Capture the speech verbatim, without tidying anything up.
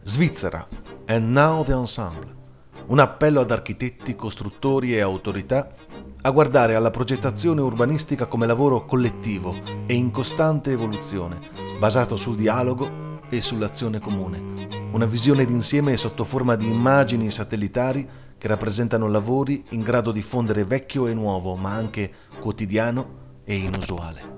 Svizzera, and now the ensemble. Un appello ad architetti, costruttori e autorità a guardare alla progettazione urbanistica come lavoro collettivo e in costante evoluzione, basato sul dialogo e sull'azione comune. Una visione d'insieme sotto forma di immagini satellitari che rappresentano lavori in grado di fondere vecchio e nuovo, ma anche quotidiano e inusuale.